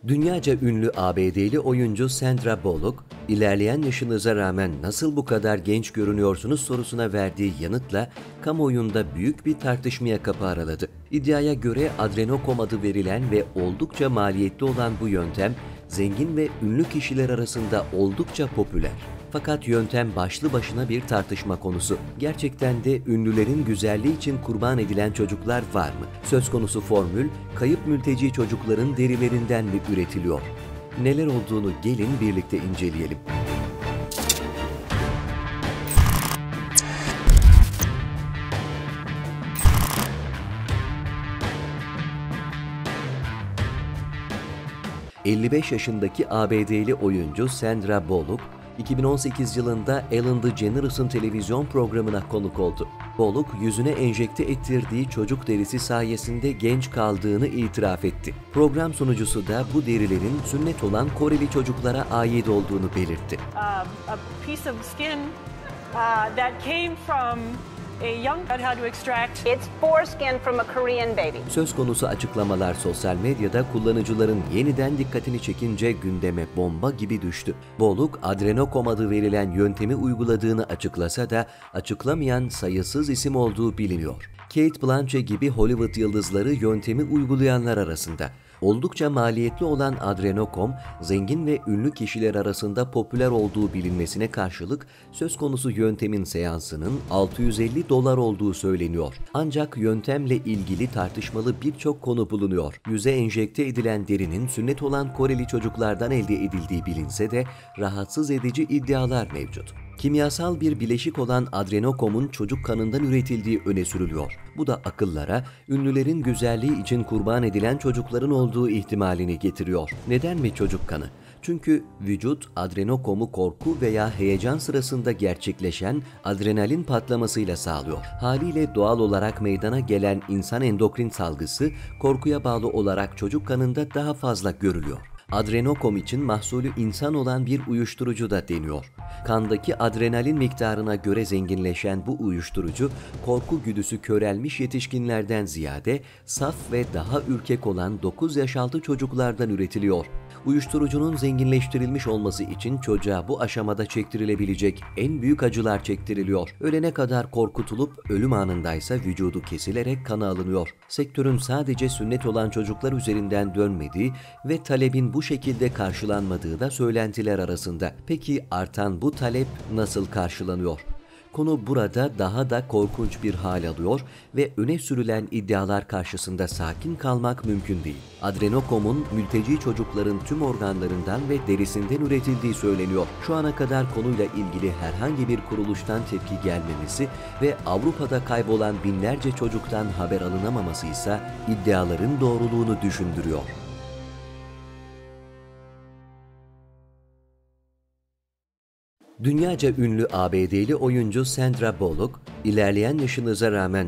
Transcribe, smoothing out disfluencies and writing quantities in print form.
Dünyaca ünlü ABD'li oyuncu Sandra Bullock, ilerleyen yaşınıza rağmen nasıl bu kadar genç görünüyorsunuz sorusuna verdiği yanıtla kamuoyunda büyük bir tartışmaya kapı araladı. İddiaya göre adrenokom adı verilen ve oldukça maliyetli olan bu yöntem, zengin ve ünlü kişiler arasında oldukça popüler. Fakat yöntem başlı başına bir tartışma konusu. Gerçekten de ünlülerin güzelliği için kurban edilen çocuklar var mı? Söz konusu formül, kayıp mülteci çocukların derilerinden mi üretiliyor? Neler olduğunu gelin birlikte inceleyelim. ...55 yaşındaki ABD'li oyuncu Sandra Bullock, 2018 yılında Ellen DeGeneres'ın televizyon programına konuk oldu. Bullock, yüzüne enjekte ettirdiği çocuk derisi sayesinde genç kaldığını itiraf etti. Program sunucusu da bu derilerin sünnet olan Koreli çocuklara ait olduğunu belirtti. A piece of skin that came from a young how to extract. It's foreskin from a Korean baby. Söz konusu açıklamalar sosyal medyada kullanıcıların yeniden dikkatini çekince gündeme bomba gibi düştü. Bullock, adrenokom adı verilen yöntemi uyguladığını açıklasa da açıklamayan sayısız isim olduğu biliniyor. Cate Blanchett gibi Hollywood yıldızları yöntemi uygulayanlar arasında. Oldukça maliyetli olan adrenokom, zengin ve ünlü kişiler arasında popüler olduğu bilinmesine karşılık söz konusu yöntemin seansının $650 olduğu söyleniyor. Ancak yöntemle ilgili tartışmalı birçok konu bulunuyor. Yüze enjekte edilen derinin sünnet olan Koreli çocuklardan elde edildiği bilinse de rahatsız edici iddialar mevcut. Kimyasal bir bileşik olan adrenokomun çocuk kanından üretildiği öne sürülüyor. Bu da akıllara ünlülerin güzelliği için kurban edilen çocukların olduğu ihtimalini getiriyor. Neden mi çocuk kanı? Çünkü vücut adrenokomu korku veya heyecan sırasında gerçekleşen adrenalin patlamasıyla sağlıyor. Haliyle doğal olarak meydana gelen insan endokrin salgısı korkuya bağlı olarak çocuk kanında daha fazla görülüyor. Adrenokom için mahsulü insan olan bir uyuşturucu da deniyor. Kandaki adrenalin miktarına göre zenginleşen bu uyuşturucu, korku güdüsü körelmiş yetişkinlerden ziyade saf ve daha ürkek olan 9 yaş altı çocuklardan üretiliyor. Uyuşturucunun zenginleştirilmiş olması için çocuğa bu aşamada çektirilebilecek en büyük acılar çektiriliyor. Ölene kadar korkutulup ölüm anındaysa vücudu kesilerek kanı alınıyor. Sektörün sadece sünnet olan çocuklar üzerinden dönmediği ve talebin bu şekilde karşılanmadığı da söylentiler arasında. Peki artan bu talep nasıl karşılanıyor? Konu burada daha da korkunç bir hal alıyor ve öne sürülen iddialar karşısında sakin kalmak mümkün değil. Adrenokomun mülteci çocukların tüm organlarından ve derisinden üretildiği söyleniyor. Şu ana kadar konuyla ilgili herhangi bir kuruluştan tepki gelmemesi ve Avrupa'da kaybolan binlerce çocuktan haber alınamaması ise iddiaların doğruluğunu düşündürüyor. Dünyaca ünlü ABD'li oyuncu Sandra Bullock, ilerleyen yaşınıza rağmen